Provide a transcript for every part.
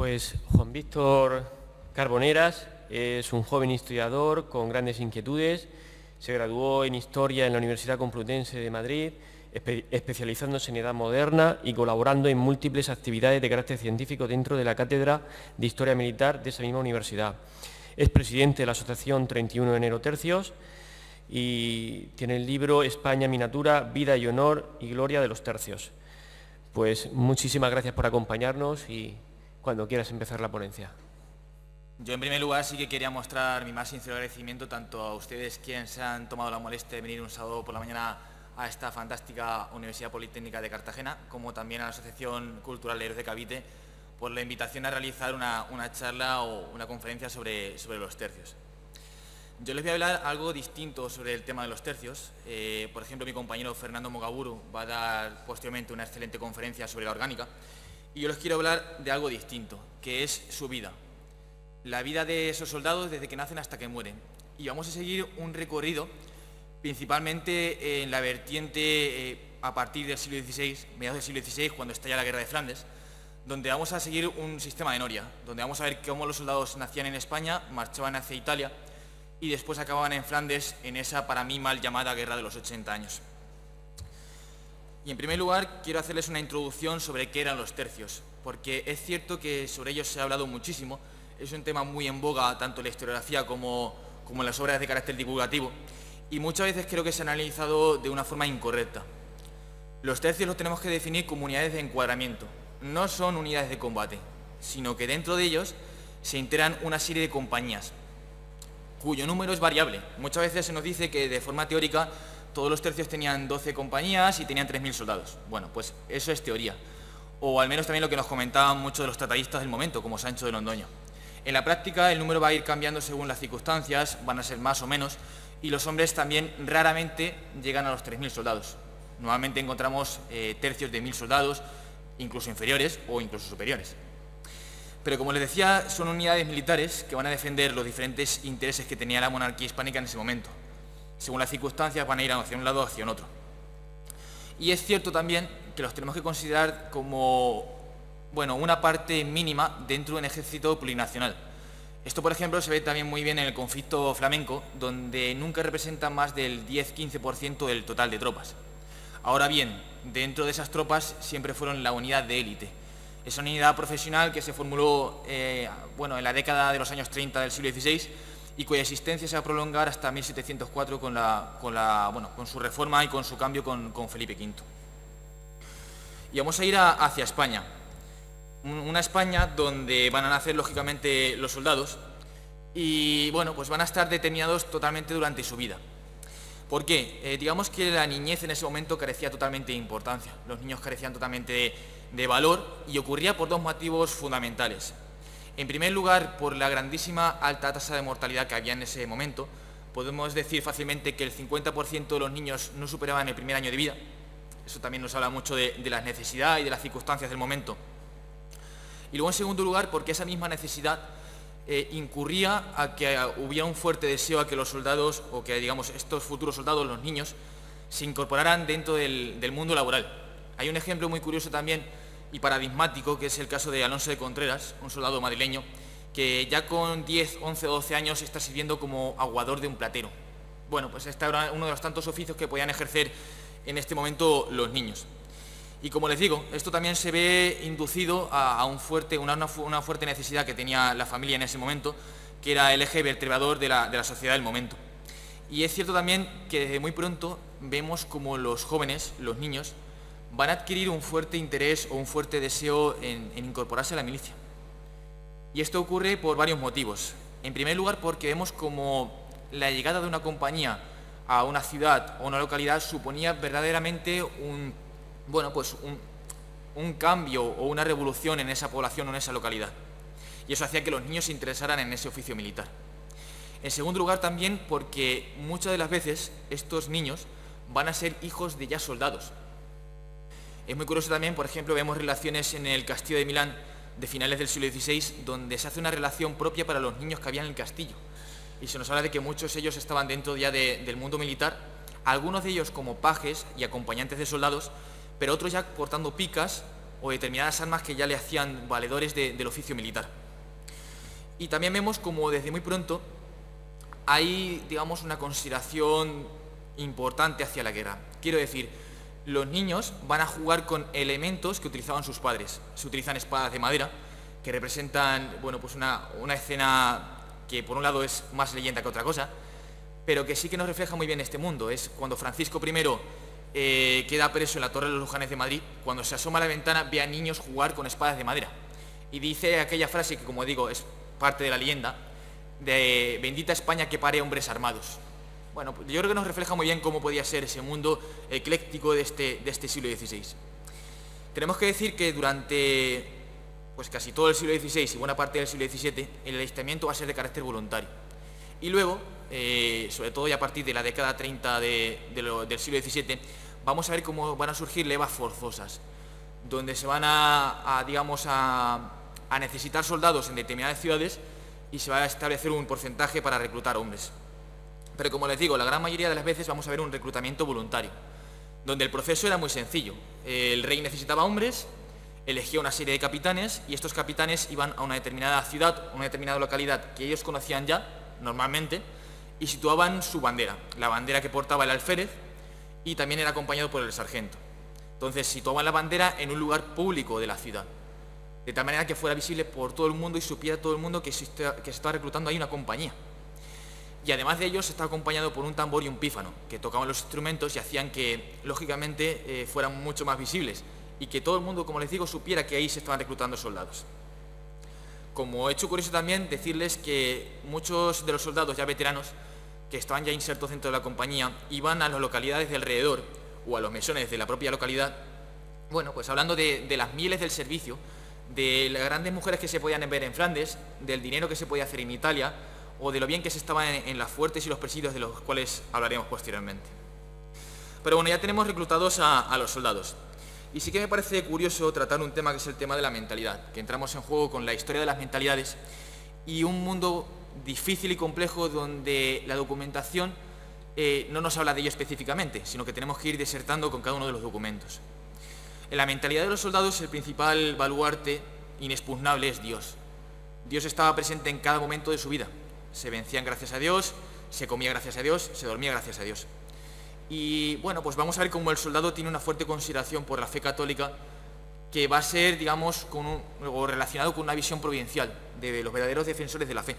Pues Juan Víctor Carboneras es un joven historiador con grandes inquietudes. Se graduó en Historia en la Universidad Complutense de Madrid, especializándose en Edad Moderna y colaborando en múltiples actividades de carácter científico dentro de la Cátedra de Historia Militar de esa misma universidad. Es presidente de la Asociación 31 de Enero Tercios y tiene el libro España Miniatura, Vida y Honor y Gloria de los Tercios. Pues muchísimas gracias por acompañarnos y cuando quieras empezar la ponencia. Yo, en primer lugar, sí que quería mostrar mi más sincero agradecimiento tanto a ustedes, quienes se han tomado la molestia de venir un sábado por la mañana a esta fantástica Universidad Politécnica de Cartagena, como también a la Asociación Cultural de Héroes de Cavite, por la invitación a realizar una charla o una conferencia sobre los tercios. Yo les voy a hablar algo distinto sobre el tema de los tercios. Por ejemplo, mi compañero Fernando Mogaburu va a dar posteriormente una excelente conferencia sobre la orgánica. Y yo les quiero hablar de algo distinto, que es su vida. La vida de esos soldados desde que nacen hasta que mueren. Y vamos a seguir un recorrido principalmente en la vertiente a partir del siglo XVI, mediados del siglo XVI, cuando estalla la Guerra de Flandes, donde vamos a seguir un sistema de noria, donde vamos a ver cómo los soldados nacían en España, marchaban hacia Italia y después acababan en Flandes en esa para mí mal llamada Guerra de los 80 años. Y en primer lugar quiero hacerles una introducción sobre qué eran los tercios, porque es cierto que sobre ellos se ha hablado muchísimo, es un tema muy en boga tanto en la historiografía como en las obras de carácter divulgativo, y muchas veces creo que se han analizado de una forma incorrecta. Los tercios los tenemos que definir como unidades de encuadramiento, no son unidades de combate, sino que dentro de ellos se integran una serie de compañías, cuyo número es variable. Muchas veces se nos dice que de forma teórica todos los tercios tenían 12 compañías y tenían 3.000 soldados. Bueno, pues eso es teoría. O al menos también lo que nos comentaban muchos de los tratadistas del momento, como Sancho de Londoño. En la práctica el número va a ir cambiando según las circunstancias, van a ser más o menos, y los hombres también raramente llegan a los 3.000 soldados. Normalmente encontramos tercios de 1.000 soldados, incluso inferiores o incluso superiores. Pero como les decía, son unidades militares que van a defender los diferentes intereses que tenía la monarquía hispánica en ese momento. Según las circunstancias van a ir hacia un lado o hacia otro. Y es cierto también que los tenemos que considerar como una parte mínima dentro de un ejército plurinacional. Esto, por ejemplo, se ve también muy bien en el conflicto flamenco, donde nunca representan más del 10-15% del total de tropas. Ahora bien, dentro de esas tropas siempre fueron la unidad de élite. Esa unidad profesional que se formuló en la década de los años 30 del siglo XVI y cuya existencia se va a prolongar hasta 1704 con su reforma y con su cambio con Felipe V. Y vamos a ir hacia España. Una España donde van a nacer lógicamente los soldados y pues van a estar determinados totalmente durante su vida. ¿Por qué? Digamos que la niñez en ese momento carecía totalmente de importancia. Los niños carecían totalmente de valor y ocurría por dos motivos fundamentales. En primer lugar, por la grandísima alta tasa de mortalidad que había en ese momento. Podemos decir fácilmente que el 50% de los niños no superaban el primer año de vida. Eso también nos habla mucho de la necesidad y de las circunstancias del momento. Y luego, en segundo lugar, porque esa misma necesidad incurría a que hubiera un fuerte deseo a que los soldados, o que digamos estos futuros soldados, los niños, se incorporaran dentro del mundo laboral. Hay un ejemplo muy curioso también y paradigmático, que es el caso de Alonso de Contreras, un soldado madrileño, que ya con 10, 11 o 12 años está sirviendo como aguador de un platero. Pues este era uno de los tantos oficios que podían ejercer en este momento los niños. Y como les digo, esto también se ve inducido a una fuerte necesidad que tenía la familia en ese momento, que era el eje vertebrador de la sociedad del momento. Y es cierto también que desde muy pronto vemos como los jóvenes, los niños, van a adquirir un fuerte interés o un fuerte deseo en incorporarse a la milicia. Y esto ocurre por varios motivos. En primer lugar, porque vemos como la llegada de una compañía a una ciudad o una localidad suponía verdaderamente un cambio o una revolución en esa población o en esa localidad. Y eso hacía que los niños se interesaran en ese oficio militar. En segundo lugar, también porque muchas de las veces estos niños van a ser hijos de ya soldados. Es muy curioso también, por ejemplo, vemos relaciones en el castillo de Milán de finales del siglo XVI, donde se hace una relación propia para los niños que había en el castillo. Y se nos habla de que muchos de ellos estaban dentro ya del mundo militar, algunos de ellos como pajes y acompañantes de soldados, pero otros ya portando picas o determinadas armas que ya le hacían valedores del oficio militar. Y también vemos como desde muy pronto hay, digamos, una consideración importante hacia la guerra. Quiero decir, los niños van a jugar con elementos que utilizaban sus padres. Se utilizan espadas de madera, que representan, bueno, pues una escena que por un lado es más leyenda que otra cosa, pero que sí que nos refleja muy bien este mundo. Es cuando Francisco I queda preso en la Torre de los Lujanes de Madrid, cuando se asoma a la ventana ve a niños jugar con espadas de madera. Y dice aquella frase que, como digo, es parte de la leyenda, de bendita España que pare hombres armados. Bueno, pues yo creo que nos refleja muy bien cómo podía ser ese mundo ecléctico de este siglo XVI. Tenemos que decir que durante pues casi todo el siglo XVI y buena parte del siglo XVII, el alistamiento va a ser de carácter voluntario. Y luego, sobre todo ya a partir de la década 30 del siglo XVII, vamos a ver cómo van a surgir levas forzosas, donde se van a necesitar soldados en determinadas ciudades y se va a establecer un porcentaje para reclutar hombres. Pero como les digo, la gran mayoría de las veces vamos a ver un reclutamiento voluntario, donde el proceso era muy sencillo. El rey necesitaba hombres, elegía una serie de capitanes y estos capitanes iban a una determinada ciudad, una determinada localidad que ellos conocían ya, normalmente, y situaban su bandera, la bandera que portaba el alférez, y también era acompañado por el sargento. Entonces situaban la bandera en un lugar público de la ciudad, de tal manera que fuera visible por todo el mundo y supiera todo el mundo que se estaba reclutando ahí una compañía. Y además de ellos está acompañado por un tambor y un pífano, que tocaban los instrumentos y hacían que, lógicamente, fueran mucho más visibles y que todo el mundo, como les digo, supiera que ahí se estaban reclutando soldados. Como hecho curioso también, decirles que muchos de los soldados ya veteranos, que estaban ya insertos dentro de la compañía, iban a las localidades de alrededor o a los mesones de la propia localidad, bueno, pues hablando de las mieles del servicio, de las grandes mujeres que se podían ver en Flandes, del dinero que se podía hacer en Italia, o de lo bien que se estaba en las fuertes y los presidios, de los cuales hablaremos posteriormente. Pero bueno, ya tenemos reclutados a los soldados. Y sí que me parece curioso tratar un tema que es el tema de la mentalidad, que entramos en juego con la historia de las mentalidades y un mundo difícil y complejo donde la documentación no nos habla de ello específicamente, sino que tenemos que ir disertando con cada uno de los documentos. En la mentalidad de los soldados el principal baluarte inexpugnable es Dios. Dios estaba presente en cada momento de su vida. Se vencían gracias a Dios, se comía gracias a Dios, se dormía gracias a Dios. Y bueno, pues vamos a ver cómo el soldado tiene una fuerte consideración por la fe católica que va a ser, digamos, relacionado con una visión providencial de los verdaderos defensores de la fe.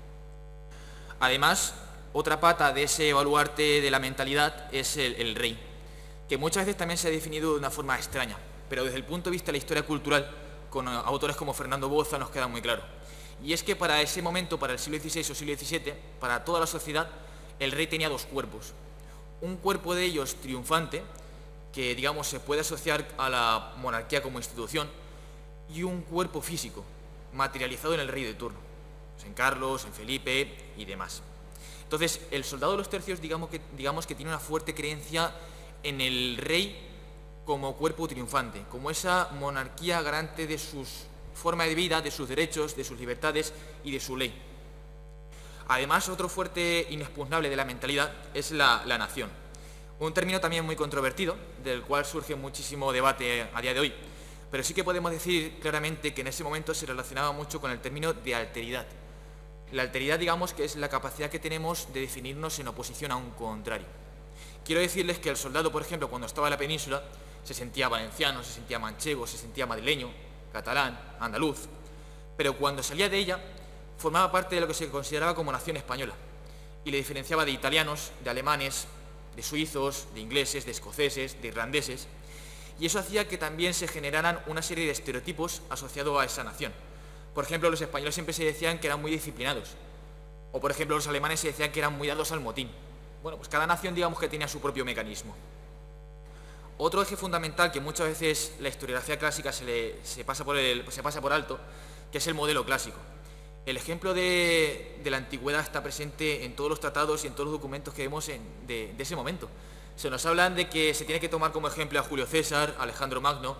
Además, otra pata de ese baluarte de la mentalidad es el rey, que muchas veces también se ha definido de una forma extraña, pero desde el punto de vista de la historia cultural, con autores como Fernando Boza nos queda muy claro. Y es que para ese momento, para el siglo XVI o siglo XVII, para toda la sociedad, el rey tenía dos cuerpos. Un cuerpo de ellos triunfante, que digamos se puede asociar a la monarquía como institución, y un cuerpo físico, materializado en el rey de turno, pues en Carlos, en Felipe y demás. Entonces, el soldado de los tercios, digamos que tiene una fuerte creencia en el rey como cuerpo triunfante, como esa monarquía garante de sus forma de vida, de sus derechos, de sus libertades y de su ley. Además, otro fuerte inexpugnable de la mentalidad es la nación. Un término también muy controvertido, del cual surge muchísimo debate a día de hoy, pero sí que podemos decir claramente que en ese momento se relacionaba mucho con el término de alteridad. La alteridad, digamos, que es la capacidad que tenemos de definirnos en oposición a un contrario. Quiero decirles que el soldado, por ejemplo, cuando estaba en la península, se sentía valenciano, se sentía manchego, se sentía madrileño, catalán, andaluz, pero cuando salía de ella formaba parte de lo que se consideraba como nación española y le diferenciaba de italianos, de alemanes, de suizos, de ingleses, de escoceses, de irlandeses, y eso hacía que también se generaran una serie de estereotipos asociados a esa nación. Por ejemplo, los españoles siempre se decían que eran muy disciplinados, o por ejemplo los alemanes se decían que eran muy dados al motín. Bueno, pues cada nación, digamos, que tenía su propio mecanismo. Otro eje fundamental que muchas veces la historiografía clásica se pasa por alto, que es el modelo clásico. El ejemplo de la antigüedad está presente en todos los tratados y en todos los documentos que vemos de ese momento. Se nos hablan de que se tiene que tomar como ejemplo a Julio César, a Alejandro Magno,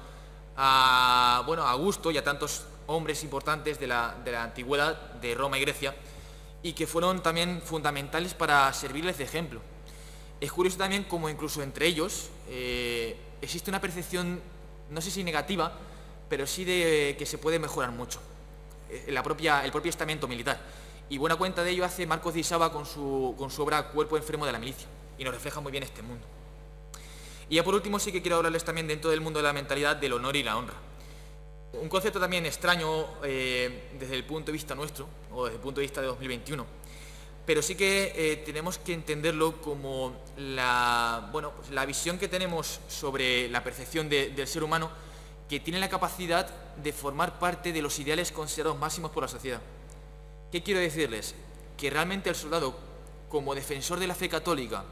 a Augusto y a tantos hombres importantes de la antigüedad de Roma y Grecia, y que fueron también fundamentales para servirles de ejemplo. Es curioso también como incluso entre ellos existe una percepción, no sé si negativa, pero sí de que se puede mejorar mucho el propio estamento militar. Y buena cuenta de ello hace Marcos de Isaba con su obra Cuerpo enfermo de la milicia, y nos refleja muy bien este mundo. Y ya por último sí que quiero hablarles también dentro del mundo de la mentalidad del honor y la honra. Un concepto también extraño desde el punto de vista nuestro, o desde el punto de vista de 2021, pero sí que tenemos que entenderlo como la visión que tenemos sobre la percepción del ser humano, que tiene la capacidad de formar parte de los ideales considerados máximos por la sociedad. ¿Qué quiero decirles? Que realmente el soldado, como defensor de la fe católica,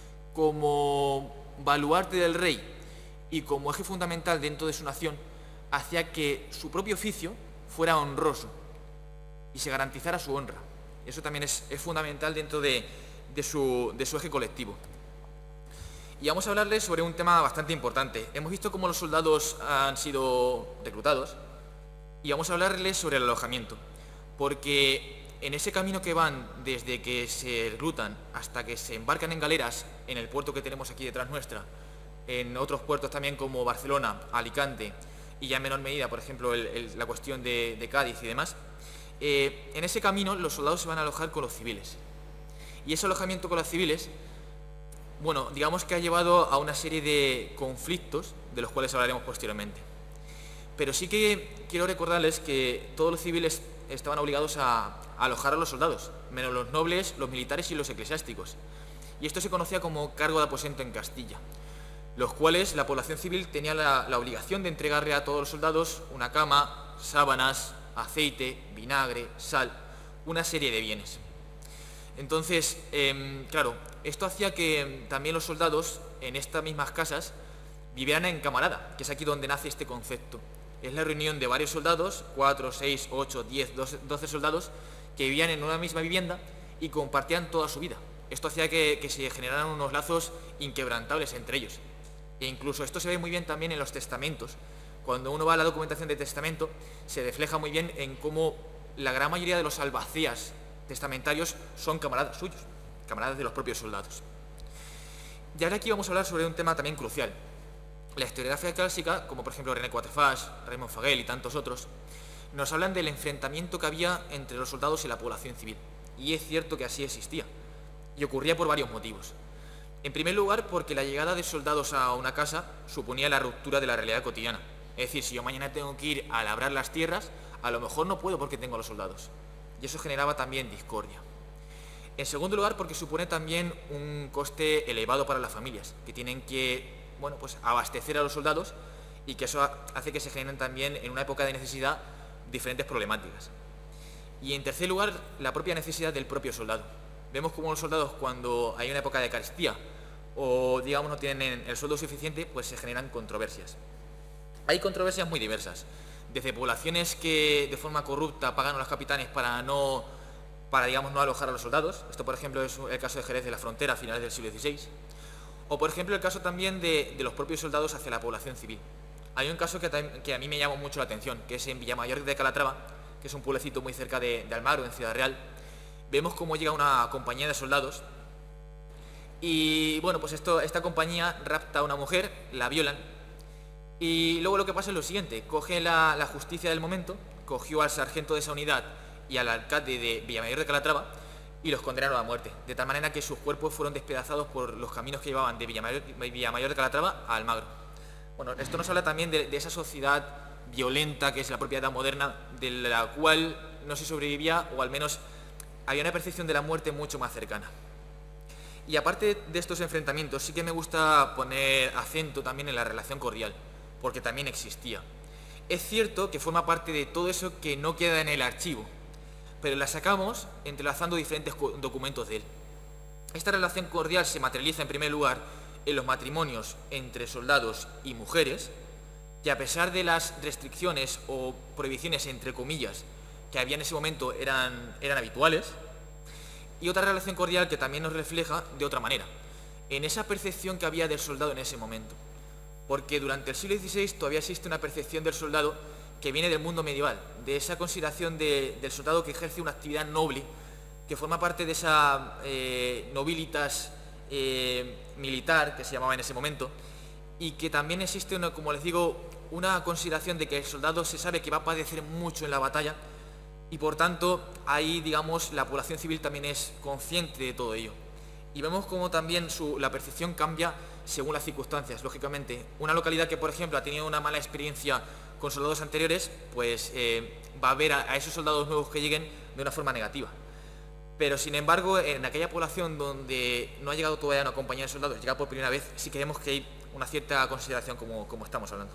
como baluarte del rey y como eje fundamental dentro de su nación, hacía que su propio oficio fuera honroso y se garantizara su honra. Eso también es fundamental dentro de su eje colectivo. Y vamos a hablarles sobre un tema bastante importante. Hemos visto cómo los soldados han sido reclutados y vamos a hablarles sobre el alojamiento, porque en ese camino que van desde que se reclutan hasta que se embarcan en galeras en el puerto que tenemos aquí detrás nuestra, en otros puertos también como Barcelona, Alicante y ya en menor medida, por ejemplo, la cuestión de Cádiz y demás, en ese camino los soldados se van a alojar con los civiles. Y ese alojamiento con los civiles, bueno, digamos que ha llevado a una serie de conflictos de los cuales hablaremos posteriormente. Pero sí que quiero recordarles que todos los civiles estaban obligados a alojar a los soldados, menos los nobles, los militares y los eclesiásticos. Y esto se conocía como cargo de aposento en Castilla, los cuales la población civil tenía la obligación de entregarle a todos los soldados una cama, sábanas, aceite, vinagre, sal, una serie de bienes. Entonces, claro, esto hacía que también los soldados en estas mismas casas vivieran en camarada, que es aquí donde nace este concepto. Es la reunión de varios soldados, 4, 6, 8, 10, 12 soldados, que vivían en una misma vivienda y compartían toda su vida. Esto hacía que se generaran unos lazos inquebrantables entre ellos. E incluso esto se ve muy bien también en los testamentos. Cuando uno va a la documentación de testamento, se refleja muy bien en cómo la gran mayoría de los albacías testamentarios son camaradas suyos, camaradas de los propios soldados. Y ahora aquí vamos a hablar sobre un tema también crucial. La historiografía clásica, como por ejemplo René Quatrefages, Raymond Faguel y tantos otros, nos hablan del enfrentamiento que había entre los soldados y la población civil. Y es cierto que así existía. Y ocurría por varios motivos. En primer lugar, porque la llegada de soldados a una casa suponía la ruptura de la realidad cotidiana. Es decir, si yo mañana tengo que ir a labrar las tierras, a lo mejor no puedo porque tengo a los soldados. Y eso generaba también discordia. En segundo lugar, porque supone también un coste elevado para las familias, que tienen que abastecer a los soldados y que eso hace que se generen también en una época de necesidad diferentes problemáticas. Y en tercer lugar, la propia necesidad del propio soldado. Vemos cómo los soldados, cuando hay una época de carestía o digamos no tienen el sueldo suficiente, pues se generan controversias. Hay controversias muy diversas, desde poblaciones que de forma corrupta pagan a los capitanes para no alojar a los soldados. Esto, por ejemplo, es el caso de Jerez de la Frontera a finales del siglo XVI. O, por ejemplo, el caso también de los propios soldados hacia la población civil. Hay un caso que a mí me llamó mucho la atención, que es en Villamayor de Calatrava, que es un pueblecito muy cerca de Almagro, en Ciudad Real. Vemos cómo llega una compañía de soldados y, bueno, pues esta compañía rapta a una mujer, la violan y luego lo que pasa es lo siguiente: coge la justicia del momento, cogió al sargento de esa unidad y al alcalde de Villamayor de Calatrava y los condenaron a muerte, de tal manera que sus cuerpos fueron despedazados por los caminos que llevaban de Villamayor de Calatrava a Almagro. Bueno, esto nos habla también de esa sociedad violenta que es la propia edad moderna, de la cual no se sobrevivía, o al menos había una percepción de la muerte mucho más cercana. Y aparte de estos enfrentamientos, sí que me gusta poner acento también en la relación cordial, porque también existía. Es cierto que forma parte de todo eso que no queda en el archivo, pero la sacamos entrelazando diferentes documentos de él. Esta relación cordial se materializa en primer lugar en los matrimonios entre soldados y mujeres, que a pesar de las restricciones o prohibiciones, entre comillas, que había en ese momento eran habituales. Y otra relación cordial que también nos refleja de otra manera, en esa percepción que había del soldado en ese momento. Porque durante el siglo XVI todavía existe una percepción del soldado que viene del mundo medieval, de esa consideración del soldado que ejerce una actividad noble, que forma parte de esa nobilitas militar que se llamaba en ese momento, y que también existe, como les digo, una consideración de que el soldado se sabe que va a padecer mucho en la batalla y por tanto ahí, digamos, la población civil también es consciente de todo ello. Y vemos como también la percepción cambia según las circunstancias. Lógicamente, una localidad que, por ejemplo, ha tenido una mala experiencia con soldados anteriores, pues va a ver a esos soldados nuevos que lleguen de una forma negativa. Pero, sin embargo, en aquella población donde no ha llegado todavía una compañía de soldados, llega por primera vez, sí que vemos que hay una cierta consideración como estamos hablando.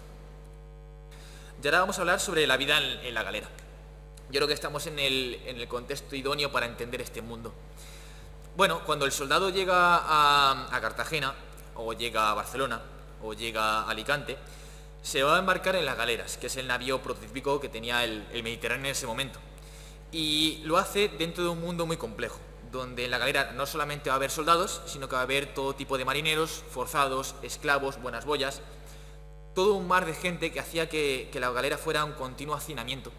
Y ahora vamos a hablar sobre la vida en la galera. Yo creo que estamos en el contexto idóneo para entender este mundo. Bueno, cuando el soldado llega a Cartagena, o llega a Barcelona, o llega a Alicante, se va a embarcar en las galeras, que es el navío prototípico que tenía el Mediterráneo en ese momento. Y lo hace dentro de un mundo muy complejo, donde en la galera no solamente va a haber soldados, sino que va a haber todo tipo de marineros, forzados, esclavos, buenas boyas, todo un mar de gente que hacía que la galera fuera un continuo hacinamiento.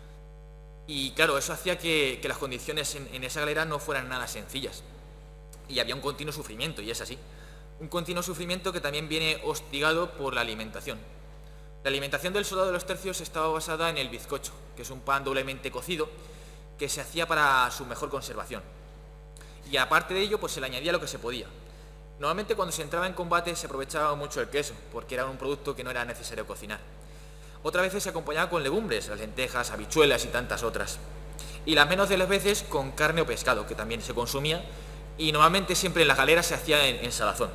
Y claro, eso hacía que las condiciones en esa galera no fueran nada sencillas. Y había un continuo sufrimiento, y es así. Un continuo sufrimiento que también viene hostigado por la alimentación. La alimentación del soldado de los tercios estaba basada en el bizcocho, que es un pan doblemente cocido, que se hacía para su mejor conservación. Y aparte de ello, pues se le añadía lo que se podía. Normalmente cuando se entraba en combate se aprovechaba mucho el queso, porque era un producto que no era necesario cocinar. Otras veces se acompañaba con legumbres, las lentejas, habichuelas y tantas otras. Y las menos de las veces con carne o pescado, que también se consumía, y normalmente siempre en las galeras se hacía en salazón.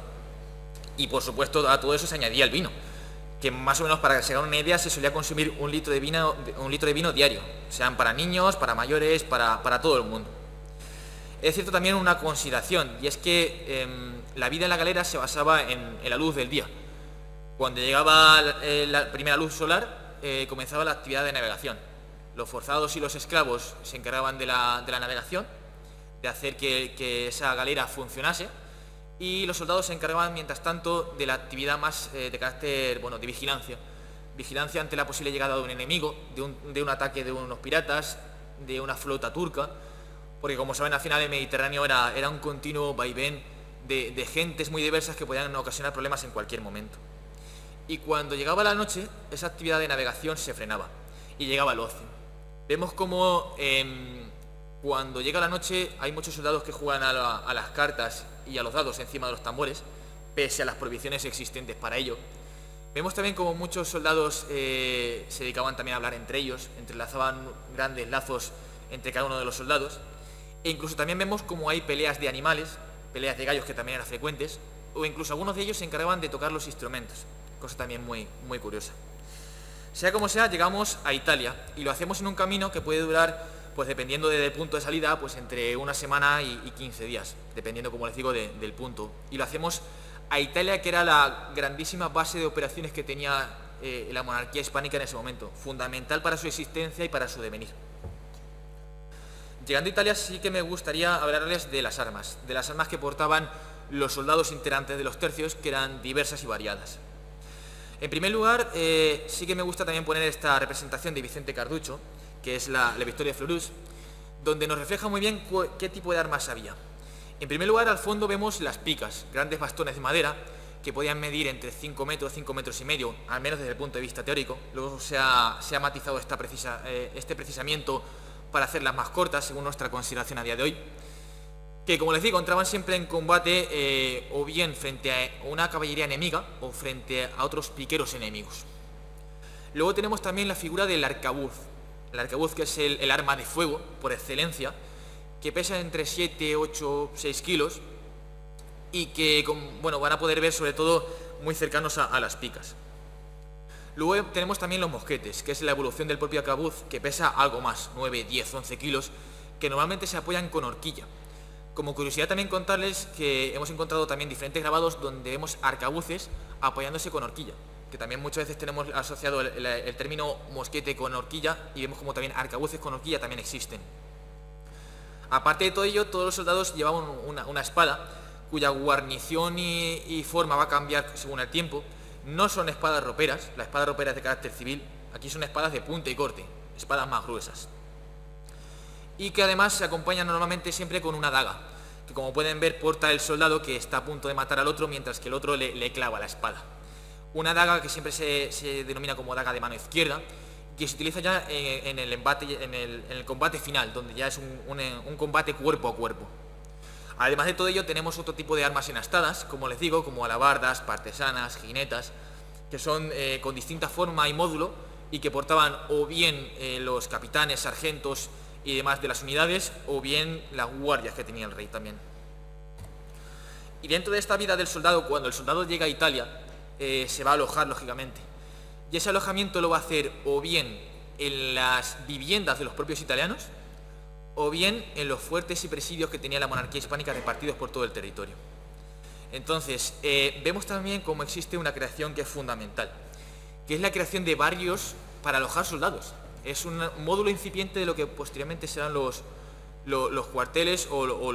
Y por supuesto a todo eso se añadía el vino, que más o menos, para que se hagan una idea, se solía consumir un litro de vino diario, sean para niños, para mayores, para todo el mundo. Es cierto también una consideración, y es que la vida en la galera se basaba en la luz del día. Cuando llegaba la primera luz solar, comenzaba la actividad de navegación. Los forzados y los esclavos se encargaban de la navegación, de hacer que esa galera funcionase, y los soldados se encargaban, mientras tanto, de la actividad más de carácter, de vigilancia. Vigilancia ante la posible llegada de un enemigo, de un ataque de unos piratas, de una flota turca, porque como saben, al final el Mediterráneo era un continuo vaivén de gentes muy diversas que podían ocasionar problemas en cualquier momento. Y cuando llegaba la noche, esa actividad de navegación se frenaba y llegaba el ocio. Vemos como cuando llega la noche hay muchos soldados que juegan a las cartas y a los dados encima de los tambores, pese a las prohibiciones existentes para ello. Vemos también como muchos soldados se dedicaban también a hablar entre ellos, entrelazaban grandes lazos entre cada uno de los soldados, e incluso también vemos como hay peleas de animales, peleas de gallos que también eran frecuentes, o incluso algunos de ellos se encargaban de tocar los instrumentos, cosa también muy, muy curiosa. Sea como sea, llegamos a Italia y lo hacemos en un camino que puede durar, pues dependiendo del punto de salida, pues entre una semana y 15 días, dependiendo, como les digo, del punto. Y lo hacemos a Italia, que era la grandísima base de operaciones que tenía la monarquía hispánica en ese momento, fundamental para su existencia y para su devenir. Llegando a Italia sí que me gustaría hablarles de las armas que portaban los soldados integrantes de los tercios, que eran diversas y variadas. En primer lugar, sí que me gusta también poner esta representación de Vicente Carducho, que es la Victoria de Fleurus, donde nos refleja muy bien qué tipo de armas había. En primer lugar, al fondo vemos las picas, grandes bastones de madera, que podían medir entre 5 metros, 5 metros y medio, al menos desde el punto de vista teórico. Luego se ha matizado este precisamiento para hacerlas más cortas, según nuestra consideración a día de hoy, que, como les digo, entraban siempre en combate o bien frente a una caballería enemiga o frente a otros piqueros enemigos. Luego tenemos también la figura del arcabuz. El arcabuz, que es el arma de fuego por excelencia, que pesa entre 7, 8, 6 kilos y que van a poder ver sobre todo muy cercanos a las picas. Luego tenemos también los mosquetes, que es la evolución del propio arcabuz, que pesa algo más, 9, 10, 11 kilos, que normalmente se apoyan con horquilla. Como curiosidad también contarles que hemos encontrado también diferentes grabados donde vemos arcabuces apoyándose con horquilla, que también muchas veces tenemos asociado el término mosquete con horquilla, y vemos como también arcabuces con horquilla también existen. Aparte de todo ello, todos los soldados llevaban una espada, cuya guarnición y forma va a cambiar según el tiempo. No son espadas roperas, la espada ropera es de carácter civil, aquí son espadas de punta y corte, espadas más gruesas. Y que además se acompañan normalmente siempre con una daga, que como pueden ver porta el soldado que está a punto de matar al otro, mientras que el otro le clava la espada. una daga que siempre se denomina como daga de mano izquierda, que se utiliza ya en el combate final, donde ya es un combate cuerpo a cuerpo. Además de todo ello, tenemos otro tipo de armas enastadas, como les digo, como alabardas, partesanas, jinetas, que son con distinta forma y módulo y que portaban o bien los capitanes, sargentos y demás de las unidades, o bien las guardias que tenía el rey también. Y dentro de esta vida del soldado, cuando el soldado llega a Italia, se va a alojar, lógicamente. Y ese alojamiento lo va a hacer o bien en las viviendas de los propios italianos, o bien en los fuertes y presidios que tenía la monarquía hispánica repartidos por todo el territorio. Entonces, vemos también cómo existe una creación que es fundamental, que es la creación de barrios para alojar soldados. Es un módulo incipiente de lo que posteriormente serán los cuarteles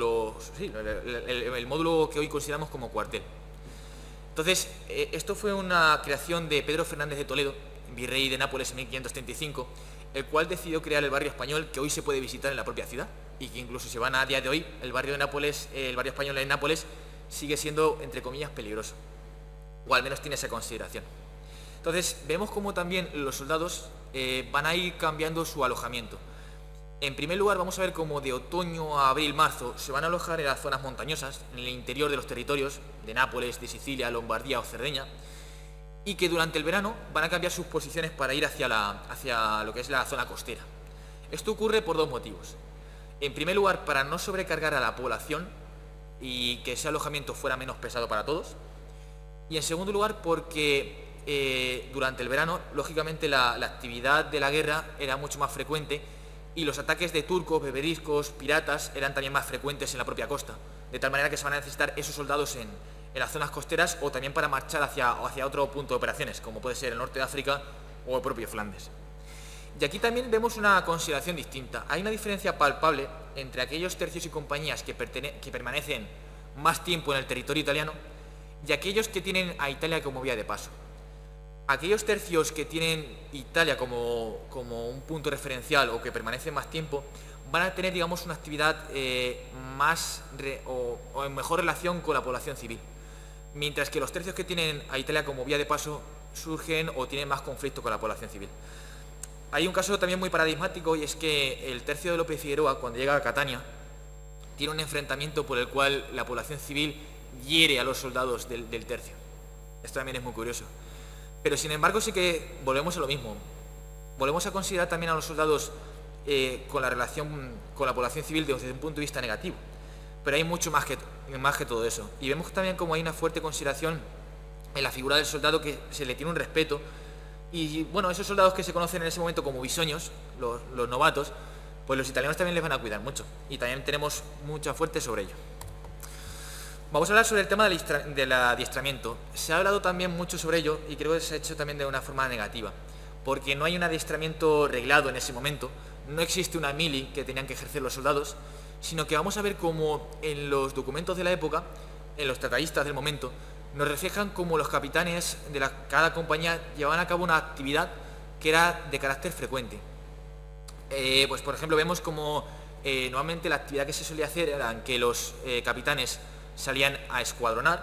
el módulo que hoy consideramos como cuartel. Entonces, esto fue una creación de Pedro Fernández de Toledo, virrey de Nápoles en 1535, el cual decidió crear el barrio español que hoy se puede visitar en la propia ciudad y que incluso si van a día de hoy, el barrio de Nápoles, el barrio español en Nápoles sigue siendo, entre comillas, peligroso, o al menos tiene esa consideración. Entonces, vemos cómo también los soldados van a ir cambiando su alojamiento. En primer lugar, vamos a ver cómo de otoño a abril, marzo, se van a alojar en las zonas montañosas, en el interior de los territorios, de Nápoles, de Sicilia, Lombardía o Cerdeña, y que durante el verano van a cambiar sus posiciones para ir hacia lo que es la zona costera. Esto ocurre por dos motivos. En primer lugar, para no sobrecargar a la población y que ese alojamiento fuera menos pesado para todos. Y en segundo lugar, porque durante el verano, lógicamente, la actividad de la guerra era mucho más frecuente y los ataques de turcos, beberiscos, piratas eran también más frecuentes en la propia costa. De tal manera que se van a necesitar esos soldados en las zonas costeras o también para marchar hacia otro punto de operaciones, como puede ser el norte de África o el propio Flandes. Y aquí también vemos una consideración distinta. Hay una diferencia palpable entre aquellos tercios y compañías que permanecen más tiempo en el territorio italiano y aquellos que tienen a Italia como vía de paso. Aquellos tercios que tienen Italia como un punto referencial o que permanecen más tiempo van a tener, digamos, una actividad o en mejor relación con la población civil, mientras que los tercios que tienen a Italia como vía de paso surgen o tienen más conflicto con la población civil. Hay un caso también muy paradigmático y es que el tercio de Lope Figueroa, cuando llega a Catania, tiene un enfrentamiento por el cual la población civil hiere a los soldados del tercio. Esto también es muy curioso. Pero sin embargo sí que volvemos a lo mismo. Volvemos a considerar también a los soldados con la relación con la población civil desde un punto de vista negativo. Pero hay mucho más que todo eso. Y vemos también como hay una fuerte consideración en la figura del soldado, que se le tiene un respeto. Y bueno, esos soldados que se conocen en ese momento como bisoños, los novatos, pues los italianos también les van a cuidar mucho. Y también tenemos mucha fuerte sobre ello. Vamos a hablar sobre el tema del adiestramiento. Se ha hablado también mucho sobre ello y creo que se ha hecho también de una forma negativa, porque no hay un adiestramiento reglado en ese momento, no existe una mili que tenían que ejercer los soldados, sino que vamos a ver cómo en los documentos de la época, en los tratadistas del momento, nos reflejan cómo los capitanes de cada compañía llevaban a cabo una actividad que era de carácter frecuente. Pues por ejemplo vemos como normalmente la actividad que se solía hacer era que los capitanes salían a escuadronar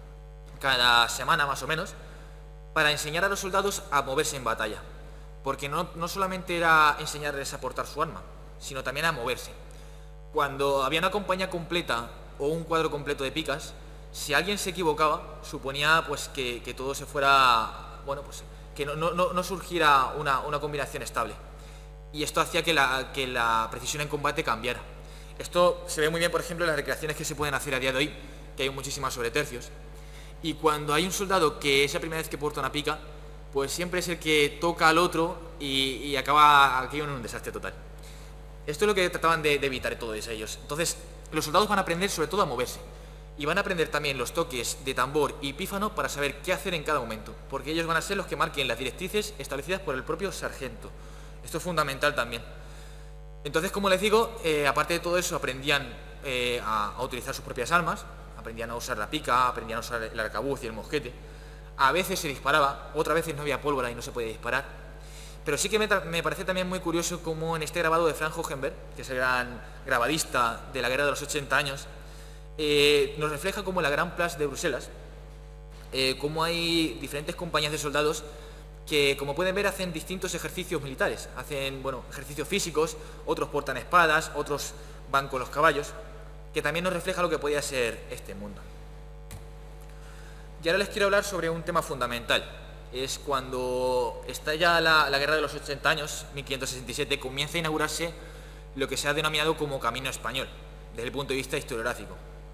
cada semana más o menos para enseñar a los soldados a moverse en batalla, porque no solamente era enseñarles a portar su arma, sino también a moverse. Cuando había una compañía completa o un cuadro completo de picas, si alguien se equivocaba, suponía pues que todo se fuera, bueno, pues que no surgiera una combinación estable, y esto hacía que la precisión en combate cambiara. Esto se ve muy bien, por ejemplo, en las recreaciones que se pueden hacer a día de hoy, que hay muchísimas sobre tercios. Y cuando hay un soldado que es la primera vez que porta una pica, pues siempre es el que toca al otro y acaba aquello en un desastre total. Esto es lo que trataban de evitar todos ellos. Entonces, los soldados van a aprender sobre todo a moverse. Y van a aprender también los toques de tambor y pífano para saber qué hacer en cada momento, porque ellos van a ser los que marquen las directrices establecidas por el propio sargento. Esto es fundamental también. Entonces, como les digo, aparte de todo eso, aprendían a utilizar sus propias armas, aprendían a usar la pica, aprendían a usar el arcabuz y el mosquete. A veces se disparaba, otras veces no había pólvora y no se podía disparar. Pero sí que me parece también muy curioso cómo en este grabado de Franz Hohenberg, que es el gran grabadista de la guerra de los 80 años, nos refleja cómo en la Gran Place de Bruselas cómo hay diferentes compañías de soldados que, como pueden ver, hacen distintos ejercicios militares. Hacen, bueno, ejercicios físicos, otros portan espadas, otros van con los caballos, que también nos refleja lo que podía ser este mundo. Y ahora les quiero hablar sobre un tema fundamental. Es cuando estalla la Guerra de los 80 años, 1567, comienza a inaugurarse lo que se ha denominado como Camino Español, desde el punto de vista historiográfico.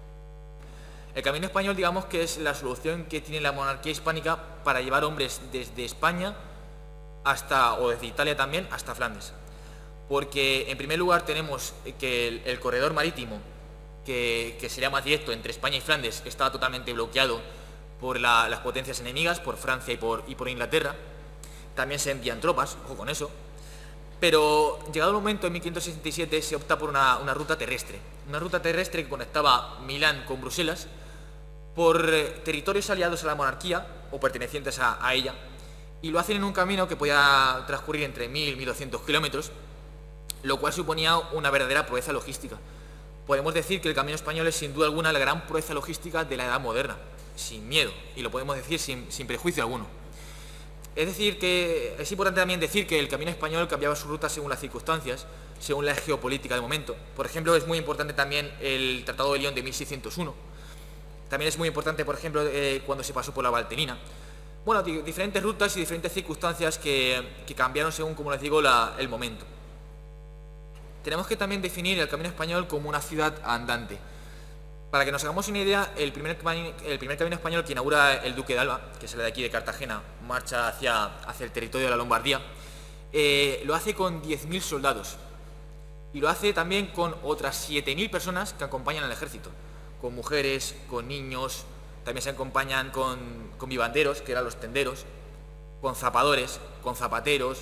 El Camino Español, digamos que es la solución que tiene la monarquía hispánica para llevar hombres desde España hasta, o desde Italia también, hasta Flandes. Porque, en primer lugar, tenemos que el corredor marítimo, que sería más directo entre España y Flandes, estaba totalmente bloqueado por las potencias enemigas, por Francia y por Inglaterra. También se envían tropas, ojo con eso. Pero, llegado el momento, en 1567, se opta por una ruta terrestre. Una ruta terrestre que conectaba Milán con Bruselas, por territorios aliados a la monarquía o pertenecientes a ella, y lo hacen en un camino que podía transcurrir entre 1000 y 1200 kilómetros, lo cual suponía una verdadera proeza logística. Podemos decir que el Camino Español es sin duda alguna la gran proeza logística de la edad moderna, sin miedo, y lo podemos decir sin prejuicio alguno. Es decir, que es importante también decir que el Camino Español cambiaba su ruta según las circunstancias, según la geopolítica del momento. Por ejemplo, es muy importante también el Tratado de León de 1601. También es muy importante, por ejemplo, cuando se pasó por la Valtelina. Bueno, diferentes rutas y diferentes circunstancias que cambiaron según, como les digo, el momento. Tenemos que también definir el Camino Español como una ciudad andante. Para que nos hagamos una idea, el primer Camino Español que inaugura el Duque de Alba, que sale de aquí de Cartagena, marcha hacia el territorio de la Lombardía, lo hace con 10.000 soldados. Y lo hace también con otras 7.000 personas que acompañan al ejército, con mujeres, con niños, también se acompañan con vivanderos, que eran los tenderos, con zapadores, con zapateros,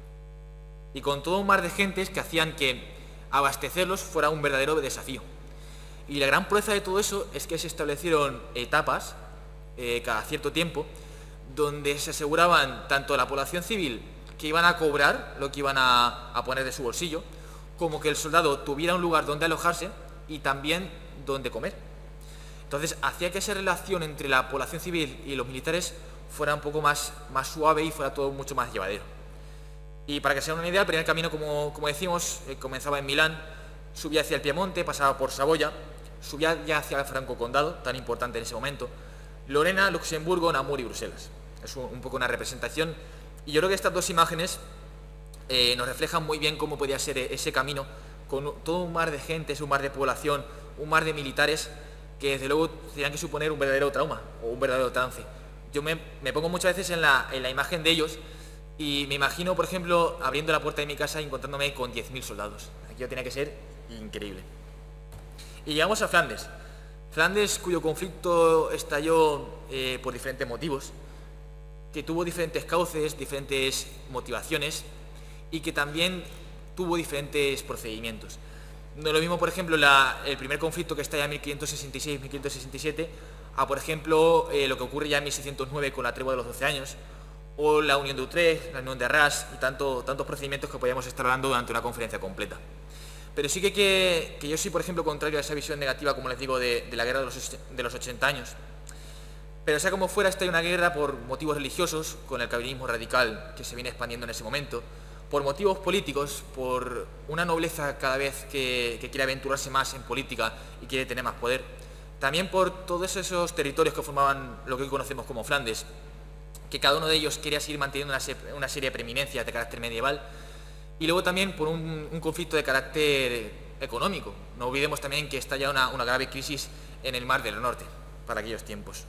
y con todo un mar de gentes que hacían que abastecerlos fuera un verdadero desafío. Y la gran proeza de todo eso es que se establecieron etapas, cada cierto tiempo, donde se aseguraban tanto a la población civil que iban a cobrar lo que iban a poner de su bolsillo, como que el soldado tuviera un lugar donde alojarse y también donde comer. Entonces, hacía que esa relación entre la población civil y los militares fuera un poco más suave y fuera todo mucho más llevadero. Y para que se hagan una idea, el primer camino, como decimos, comenzaba en Milán, subía hacia el Piemonte, pasaba por Saboya, subía ya hacia el Franco Condado, tan importante en ese momento, Lorena, Luxemburgo, Namur y Bruselas. Es un poco una representación. Y yo creo que estas dos imágenes nos reflejan muy bien cómo podía ser ese camino, con todo un mar de gente, un mar de población, un mar de militares, que desde luego tenían que suponer un verdadero trauma o un verdadero trance. Yo me pongo muchas veces en la imagen de ellos y me imagino, por ejemplo, abriendo la puerta de mi casa y encontrándome con 10.000 soldados. Aquello tenía que ser increíble. Y llegamos a Flandes. Flandes, cuyo conflicto estalló por diferentes motivos, que tuvo diferentes cauces, diferentes motivaciones y que también tuvo diferentes procedimientos. No es lo mismo, por ejemplo, el primer conflicto que estalla en 1566-1567 a, por ejemplo, lo que ocurre ya en 1609 con la tregua de los 12 años, o la Unión de Utrecht, la Unión de Arras y tantos procedimientos que podríamos estar hablando durante una conferencia completa. Pero sí que yo soy, por ejemplo, contrario a esa visión negativa, como les digo, de la guerra de los 80 años. Pero sea como fuera, esta hay una guerra por motivos religiosos, con el calvinismo radical que se viene expandiendo en ese momento, por motivos políticos, por una nobleza cada vez que quiere aventurarse más en política y quiere tener más poder, también por todos esos territorios que formaban lo que hoy conocemos como Flandes, que cada uno de ellos quería seguir manteniendo una serie de preeminencias de carácter medieval, y luego también por un conflicto de carácter económico. No olvidemos también que está ya una grave crisis en el Mar del Norte para aquellos tiempos.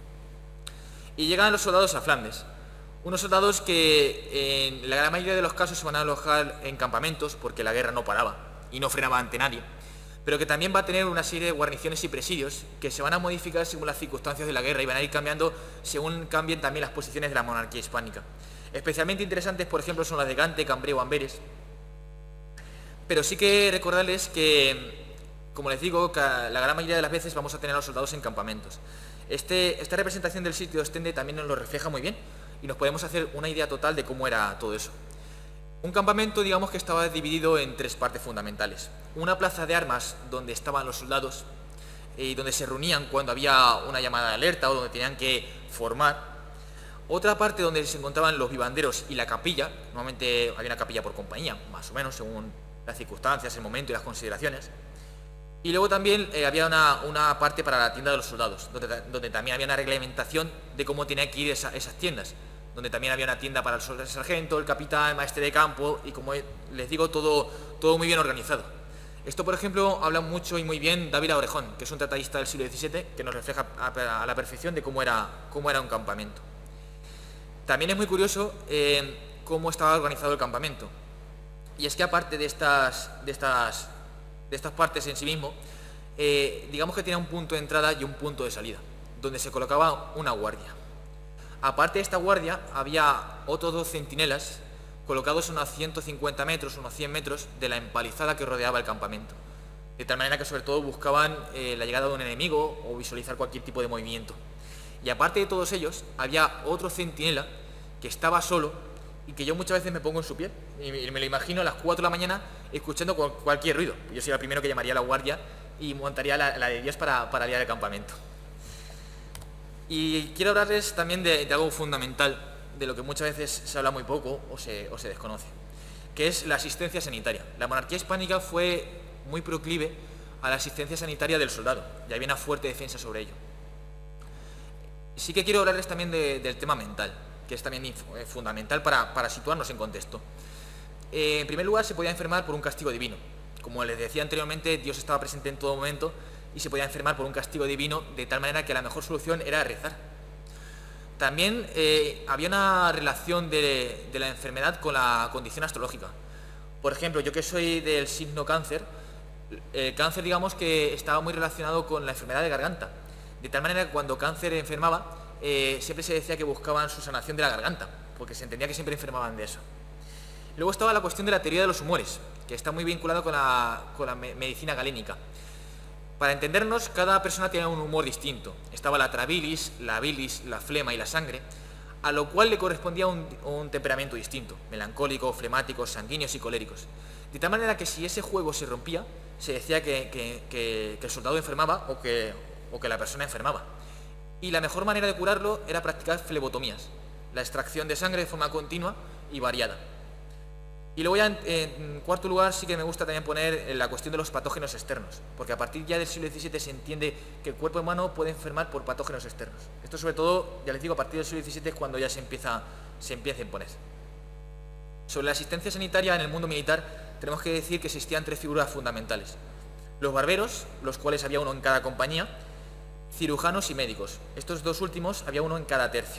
Y llegan los soldados a Flandes, unos soldados que en la gran mayoría de los casos se van a alojar en campamentos porque la guerra no paraba y no frenaba ante nadie, pero que también va a tener una serie de guarniciones y presidios que se van a modificar según las circunstancias de la guerra y van a ir cambiando según cambien también las posiciones de la monarquía hispánica. Especialmente interesantes, por ejemplo, son las de Gante, Cambrai o Amberes. Pero sí que recordarles que, como les digo, que la gran mayoría de las veces vamos a tener a los soldados en campamentos. Esta representación del sitio de Ostende también nos lo refleja muy bien y nos podemos hacer una idea total de cómo era todo eso. Un campamento, digamos que estaba dividido en tres partes fundamentales. Una plaza de armas donde estaban los soldados, y donde se reunían cuando había una llamada de alerta o donde tenían que formar. Otra parte donde se encontraban los vivanderos y la capilla. Normalmente había una capilla por compañía, más o menos, según las circunstancias, el momento y las consideraciones. Y luego también había una parte para la tienda de los soldados, donde también había una reglamentación de cómo tenía que ir esas tiendas, donde también había una tienda para el sargento, el capitán, el maestre de campo, y como les digo, todo muy bien organizado. Esto, por ejemplo, habla mucho y muy bien Dávila Orejón, que es un tratadista del siglo XVII, que nos refleja a la perfección de cómo era un campamento. También es muy curioso cómo estaba organizado el campamento. Y es que aparte de estas partes en sí mismo, digamos que tenía un punto de entrada y un punto de salida, donde se colocaba una guardia. Aparte de esta guardia, había otros 2 centinelas colocados a unos 150 metros, unos 100 metros de la empalizada que rodeaba el campamento. De tal manera que sobre todo buscaban la llegada de un enemigo o visualizar cualquier tipo de movimiento. Y aparte de todos ellos, había otro centinela que estaba solo y que yo muchas veces me pongo en su piel y me lo imagino a las 4 de la mañana escuchando cualquier ruido. Yo sería el primero que llamaría a la guardia y montaría la de Dios para liar el campamento. Y quiero hablarles también de algo fundamental, de lo que muchas veces se habla muy poco o se desconoce, que es la asistencia sanitaria. La monarquía hispánica fue muy proclive a la asistencia sanitaria del soldado y había una fuerte defensa sobre ello. Sí que quiero hablarles también del tema mental, que es también fundamental para situarnos en contexto. En primer lugar, se podía enfermar por un castigo divino. Como les decía anteriormente, Dios estaba presente en todo momento y se podía enfermar por un castigo divino, de tal manera que la mejor solución era rezar. También había una relación de la enfermedad con la condición astrológica. Por ejemplo, yo que soy del signo cáncer, el cáncer, digamos que estaba muy relacionado con la enfermedad de garganta. De tal manera que cuando cáncer enfermaba, siempre se decía que buscaban su sanación de la garganta, porque se entendía que siempre enfermaban de eso. Luego estaba la cuestión de la teoría de los humores, que está muy vinculado con la medicina galénica. Para entendernos, cada persona tenía un humor distinto. Estaba la trabilis, la bilis, la flema y la sangre, a lo cual le correspondía un temperamento distinto, melancólico, flemáticos, sanguíneos y coléricos. De tal manera que si ese juego se rompía, se decía que el soldado enfermaba o que la persona enfermaba. Y la mejor manera de curarlo era practicar flebotomías, la extracción de sangre de forma continua y variada. Y luego ya en cuarto lugar sí que me gusta también poner la cuestión de los patógenos externos, porque a partir ya del siglo XVII se entiende que el cuerpo humano puede enfermar por patógenos externos. Esto sobre todo, ya les digo, a partir del siglo XVII es cuando ya se empieza a imponer. Sobre la asistencia sanitaria en el mundo militar tenemos que decir que existían 3 figuras fundamentales. Los barberos, los cuales había uno en cada compañía, cirujanos y médicos. Estos 2 últimos había uno en cada tercio.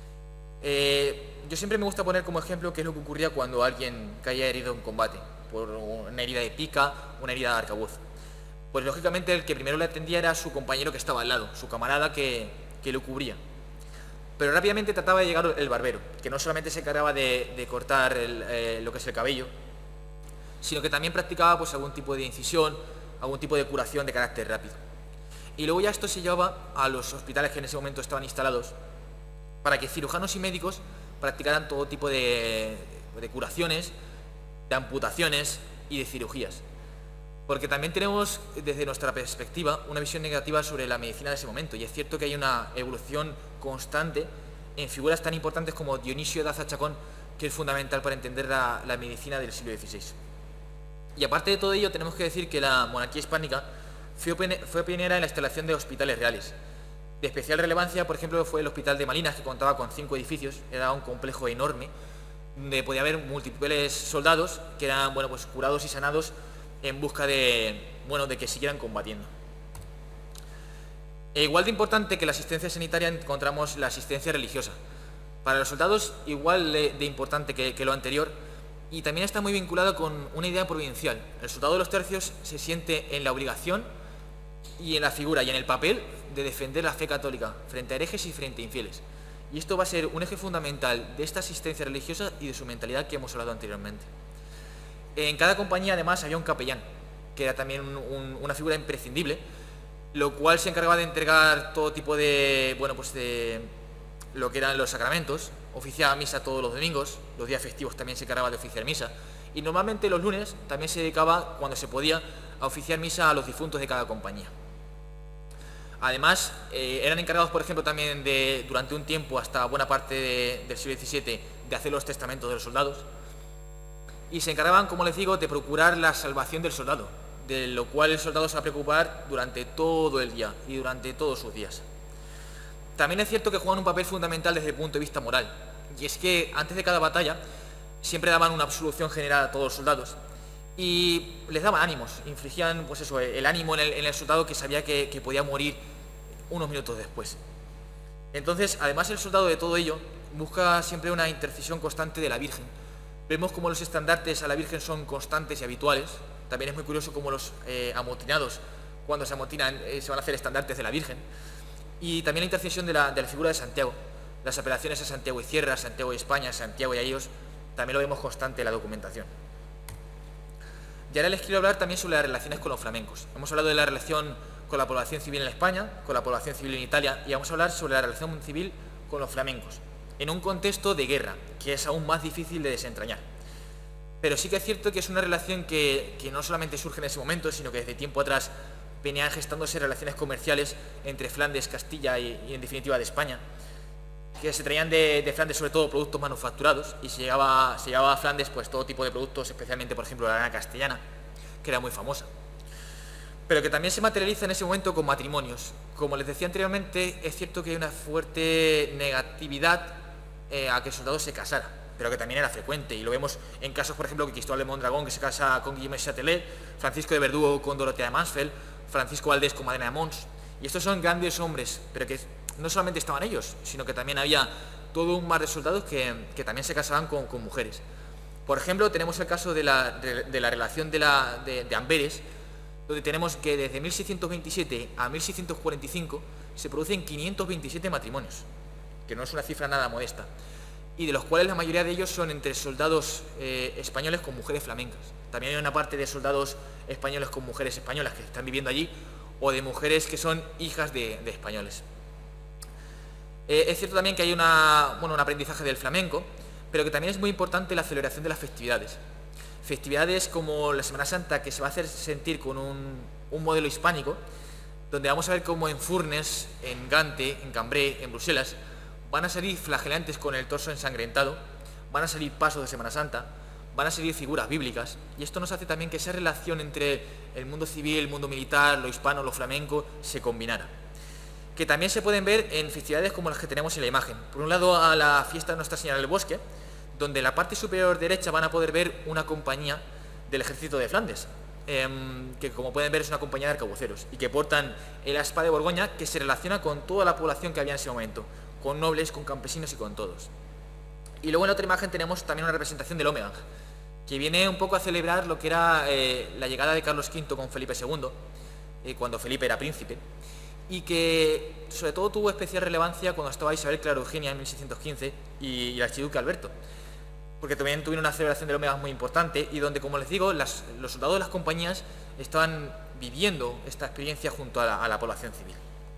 Yo siempre me gusta poner como ejemplo qué es lo que ocurría cuando alguien caía herido en combate, por una herida de pica, una herida de arcabuz. Pues lógicamente el que primero le atendía era su compañero que estaba al lado, su camarada que lo cubría. Pero rápidamente trataba de llegar el barbero, que no solamente se encargaba de cortar lo que es el cabello, sino que también practicaba pues algún tipo de incisión, algún tipo de curación de carácter rápido. Y luego ya esto se llevaba a los hospitales que en ese momento estaban instalados, para que cirujanos y médicos practicaran todo tipo de curaciones, de amputaciones y de cirugías. Porque también tenemos, desde nuestra perspectiva, una visión negativa sobre la medicina de ese momento. Y es cierto que hay una evolución constante en figuras tan importantes como Dionisio Daza Chacón, que es fundamental para entender la medicina del siglo XVI. Y aparte de todo ello, tenemos que decir que la monarquía hispánica fue pionera en la instalación de hospitales reales. De especial relevancia, por ejemplo, fue el Hospital de Malinas, que contaba con 5 edificios, era un complejo enorme, donde podía haber múltiples soldados que eran pues, curados y sanados en busca de que siguieran combatiendo. Igual de importante que la asistencia sanitaria encontramos la asistencia religiosa. Para los soldados, igual de importante que lo anterior, y también está muy vinculado con una idea provincial. El soldado de los tercios se siente en la obligación y en la figura y en el papel de defender la fe católica frente a herejes y frente a infieles. Y esto va a ser un eje fundamental de esta asistencia religiosa y de su mentalidad que hemos hablado anteriormente. En cada compañía, además, había un capellán, que era también una figura imprescindible, lo cual se encargaba de entregar todo tipo de lo que eran los sacramentos, oficiaba misa todos los domingos, los días festivos también se encargaba de oficiar misa, y normalmente los lunes también se dedicaba, cuando se podía, a oficiar misa a los difuntos de cada compañía. Además, eran encargados, por ejemplo, también durante un tiempo, hasta buena parte del siglo XVII, de hacer los testamentos de los soldados. Y se encargaban, como les digo, de procurar la salvación del soldado, de lo cual el soldado se va a preocupar durante todo el día y durante todos sus días. También es cierto que juegan un papel fundamental desde el punto de vista moral, y es que antes de cada batalla siempre daban una absolución general a todos los soldados y les daban ánimos, infligían pues eso, el ánimo en el soldado que sabía que podía morir unos minutos después. Entonces, además el soldado de todo ello busca siempre una intercesión constante de la Virgen. Vemos como los estandartes a la Virgen son constantes y habituales. También es muy curioso cómo los amotinados, cuando se amotinan, se van a hacer estandartes de la Virgen. Y también la intercesión de la figura de Santiago. Las apelaciones a Santiago y Sierra, Santiago y España, Santiago y Ayos, también lo vemos constante en la documentación. Y ahora les quiero hablar también sobre las relaciones con los flamencos. Hemos hablado de la relación con la población civil en España, con la población civil en Italia, y vamos a hablar sobre la relación civil con los flamencos, en un contexto de guerra, que es aún más difícil de desentrañar. Pero sí que es cierto que es una relación que no solamente surge en ese momento, sino que desde tiempo atrás venían gestándose relaciones comerciales entre Flandes, Castilla y en definitiva de España, que se traían de Flandes sobre todo productos manufacturados y se llevaba a Flandes pues todo tipo de productos, especialmente por ejemplo la lana castellana, que era muy famosa. Pero que también se materializa en ese momento con matrimonios. Como les decía anteriormente, es cierto que hay una fuerte negatividad a que el soldado se casara, pero que también era frecuente, y lo vemos en casos, por ejemplo, que Cristóbal de Mondragón, que se casa con Guillaume Châtelet, Francisco de Verdugo con Dorotea de Mansfeld, Francisco Valdés con Madena de Mons, y estos son grandes hombres, pero que no solamente estaban ellos, sino que también había todo un mar de soldados que también se casaban con mujeres. Por ejemplo, tenemos el caso de la relación de Amberes, donde tenemos que desde 1627 a 1645 se producen 527 matrimonios, que no es una cifra nada modesta, y de los cuales la mayoría de ellos son entre soldados españoles con mujeres flamencas. También hay una parte de soldados españoles con mujeres españolas que están viviendo allí, o de mujeres que son hijas de españoles. Es cierto también que hay un aprendizaje del flamenco, pero que también es muy importante la celebración de las festividades. Festividades como la Semana Santa, que se va a hacer sentir con un modelo hispánico, donde vamos a ver cómo en Furnes, en Gante, en Cambrai, en Bruselas, van a salir flagelantes con el torso ensangrentado, van a salir pasos de Semana Santa, van a salir figuras bíblicas, y esto nos hace también que esa relación entre el mundo civil, el mundo militar, lo hispano, lo flamenco, se combinara. Que también se pueden ver en festividades como las que tenemos en la imagen. Por un lado, a la fiesta de Nuestra Señora del Bosque, donde en la parte superior derecha van a poder ver una compañía del ejército de Flandes, que como pueden ver es una compañía de arcabuceros, y que portan la espada de Borgoña, que se relaciona con toda la población que había en ese momento, con nobles, con campesinos y con todos. Y luego en la otra imagen tenemos también una representación del Omegang, que viene un poco a celebrar lo que era la llegada de Carlos V con Felipe II, cuando Felipe era príncipe, y que sobre todo tuvo especial relevancia cuando estaba Isabel Clara Eugenia en 1615 y el archiduque Alberto, porque también tuvieron una celebración del Omegang muy importante, y donde, como les digo, los soldados de las compañías estaban viviendo esta experiencia junto a la población civil.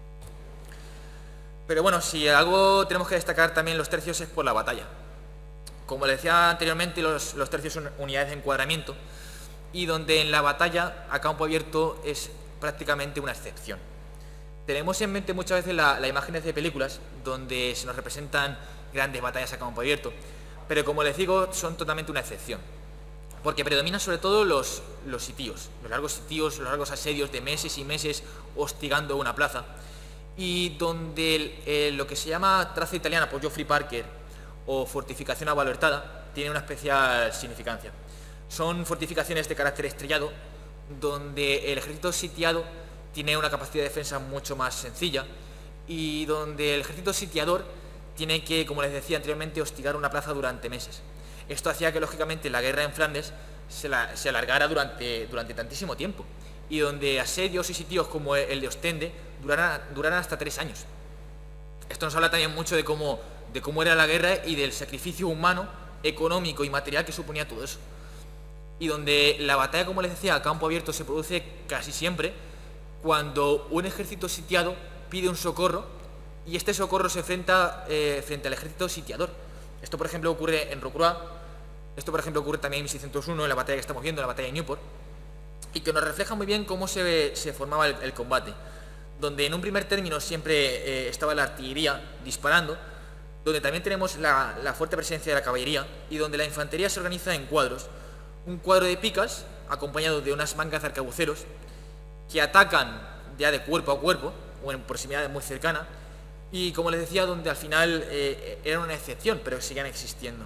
Pero bueno, si algo tenemos que destacar también los tercios es por la batalla. Como les decía anteriormente, los tercios son unidades de encuadramiento, y donde en la batalla a campo abierto es prácticamente una excepción. Tenemos en mente muchas veces las imágenes de películas donde se nos representan grandes batallas a campo abierto, pero como les digo, son totalmente una excepción, porque predominan sobre todo los sitios, los largos asedios de meses y meses hostigando una plaza, y donde lo que se llama traza italiana por Geoffrey Parker o fortificación a Valortada tiene una especial significancia. Son fortificaciones de carácter estrellado, donde el ejército sitiado tiene una capacidad de defensa mucho más sencilla, y donde el ejército sitiador tiene que, como les decía anteriormente, hostigar una plaza durante meses. Esto hacía que, lógicamente, la guerra en Flandes se alargara durante tantísimo tiempo, y donde asedios y sitios como el de Ostende duraran hasta 3 años. Esto nos habla también mucho de cómo era la guerra y del sacrificio humano, económico y material que suponía todo eso. Y donde la batalla, como les decía, a campo abierto se produce casi siempre cuando un ejército sitiado pide un socorro y este socorro se enfrenta frente al ejército sitiador. Esto, por ejemplo, ocurre en Rocroi, esto, por ejemplo, ocurre también en 1601, en la batalla que estamos viendo, en la batalla de Nieuport, y que nos refleja muy bien cómo se formaba el combate, donde en un primer término siempre estaba la artillería disparando, donde también tenemos la fuerte presencia de la caballería y donde la infantería se organiza en cuadros. Un cuadro de picas acompañado de unas mangas de arcabuceros que atacan ya de cuerpo a cuerpo o en proximidad muy cercana y, como les decía, donde al final era una excepción, pero seguían existiendo.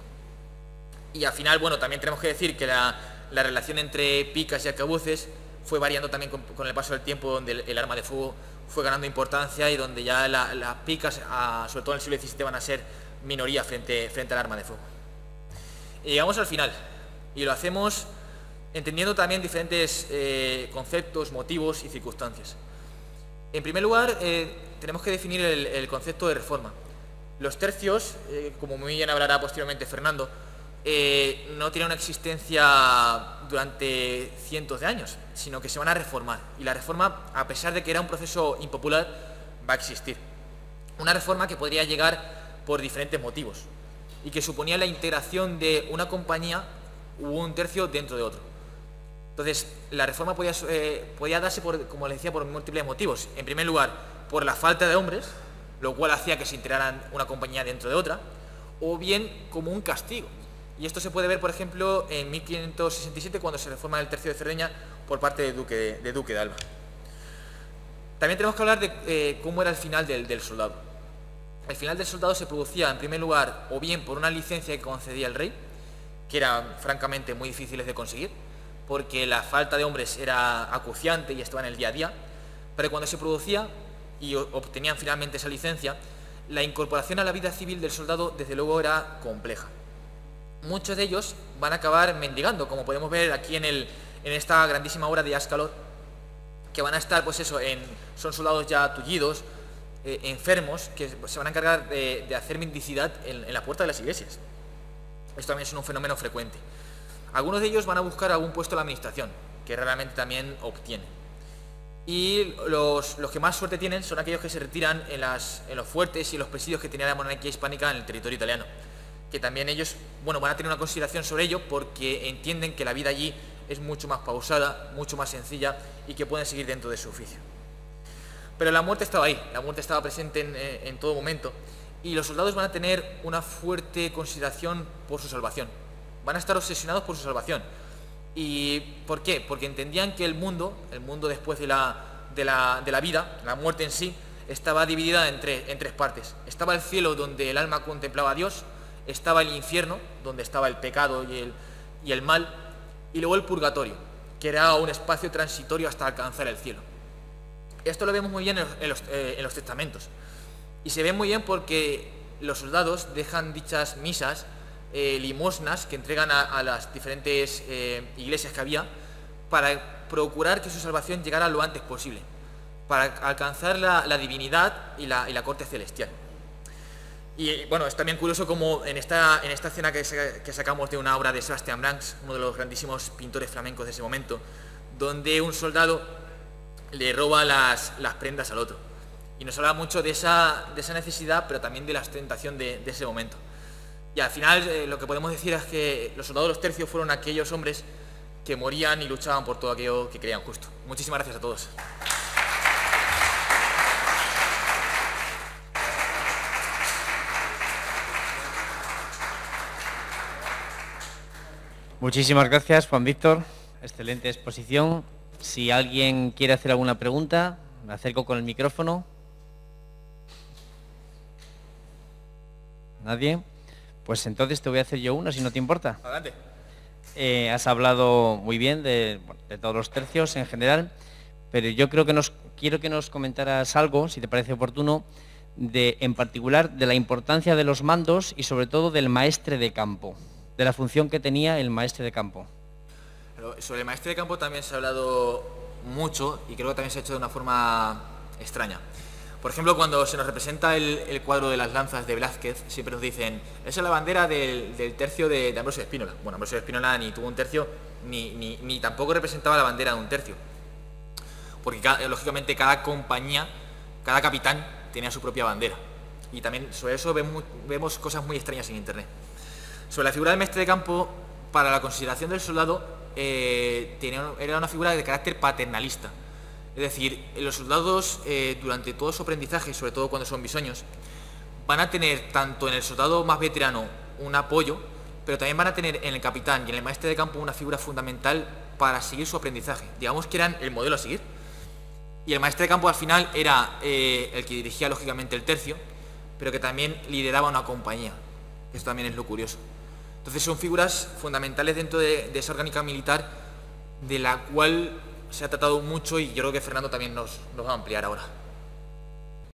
Y al final, bueno, también tenemos que decir que la relación entre picas y arcabuces fue variando también con el paso del tiempo, donde el arma de fuego fue ganando importancia y donde ya las picas, sobre todo en el siglo XVII, van a ser minoría frente al arma de fuego. Y llegamos al final, y lo hacemos entendiendo también diferentes conceptos, motivos y circunstancias. En primer lugar, tenemos que definir el concepto de reforma. Los tercios, como muy bien hablará posteriormente Fernando, no tienen una existencia durante cientos de años, sino que se van a reformar. Y la reforma, a pesar de que era un proceso impopular, va a existir. Una reforma que podría llegar por diferentes motivos y que suponía la integración de una compañía u un tercio dentro de otro. Entonces, la reforma podía darse, como les decía, por múltiples motivos. En primer lugar, por la falta de hombres, lo cual hacía que se integraran una compañía dentro de otra, o bien como un castigo. Y esto se puede ver, por ejemplo, en 1567, cuando se reforma el tercio de Cerdeña por parte del Duque de Alba. También tenemos que hablar de cómo era el final del soldado. El final del soldado se producía, en primer lugar, o bien por una licencia que concedía el rey, que eran francamente muy difíciles de conseguir, porque la falta de hombres era acuciante y estaba en el día a día, pero cuando se producía y obtenían finalmente esa licencia, la incorporación a la vida civil del soldado, desde luego, era compleja. Muchos de ellos van a acabar mendigando, como podemos ver aquí en esta grandísima obra de Ascalon, que van a estar, pues eso, son soldados ya tullidos, enfermos, que se van a encargar de hacer mendicidad en la puerta de las iglesias. Esto también es un fenómeno frecuente. Algunos de ellos van a buscar algún puesto en la administración, que raramente también obtienen. Y los que más suerte tienen son aquellos que se retiran en los fuertes y en los presidios que tenía la monarquía hispánica en el territorio italiano, que también ellos, bueno, van a tener una consideración sobre ello porque entienden que la vida allí es mucho más pausada, mucho más sencilla y que pueden seguir dentro de su oficio. Pero la muerte estaba ahí, la muerte estaba presente en todo momento y los soldados van a tener una fuerte consideración por su salvación. Van a estar obsesionados por su salvación. ¿Y por qué? Porque entendían que el mundo después de la vida, la muerte en sí, estaba dividida en tres partes. Estaba el cielo, donde el alma contemplaba a Dios, estaba el infierno, donde estaba el pecado y el mal, y luego el purgatorio, que era un espacio transitorio hasta alcanzar el cielo. Esto lo vemos muy bien en los testamentos, y se ve muy bien porque los soldados dejan dichas misas, limosnas que entregan a las diferentes iglesias que había, para procurar que su salvación llegara lo antes posible, para alcanzar la divinidad y la corte celestial. Y bueno, es también curioso como en esta escena que sacamos de una obra de Sebastian Brancs, uno de los grandísimos pintores flamencos de ese momento, donde un soldado le roba las prendas al otro. Y nos habla mucho de esa necesidad, pero también de la ostentación de ese momento. Y al final lo que podemos decir es que los soldados de los tercios fueron aquellos hombres que morían y luchaban por todo aquello que creían justo. Muchísimas gracias a todos. Muchísimas gracias, Juan Víctor. Excelente exposición. Si alguien quiere hacer alguna pregunta, me acerco con el micrófono. ¿Nadie? Pues entonces te voy a hacer yo una, si no te importa. Adelante. Has hablado muy bien de todos los tercios en general, pero yo creo que quiero que nos comentaras algo, si te parece oportuno, en particular de la importancia de los mandos y sobre todo del maestre de campo, de la función que tenía el maestre de campo. Pero sobre el maestre de campo también se ha hablado mucho y creo que también se ha hecho de una forma extraña. Por ejemplo, cuando se nos representa el cuadro de las lanzas de Blázquez, siempre nos dicen, esa es la bandera del tercio de Ambrosio de Spínola. Bueno, Ambrosio de Spínola ni tuvo un tercio, ni tampoco representaba la bandera de un tercio. Porque lógicamente cada compañía, cada capitán tenía su propia bandera. Y también sobre eso vemos cosas muy extrañas en Internet. Sobre la figura del maestre de campo, para la consideración del soldado, era una figura de carácter paternalista. Es decir, los soldados durante todo su aprendizaje, sobre todo cuando son bisoños, van a tener tanto en el soldado más veterano un apoyo, pero también van a tener en el capitán y en el maestre de campo una figura fundamental para seguir su aprendizaje. Digamos que eran el modelo a seguir. Y el maestre de campo al final era el que dirigía lógicamente el tercio, pero que también lideraba una compañía. Esto también es lo curioso. Entonces son figuras fundamentales dentro de esa orgánica militar, de la cual se ha tratado mucho y yo creo que Fernando también nos va a ampliar ahora.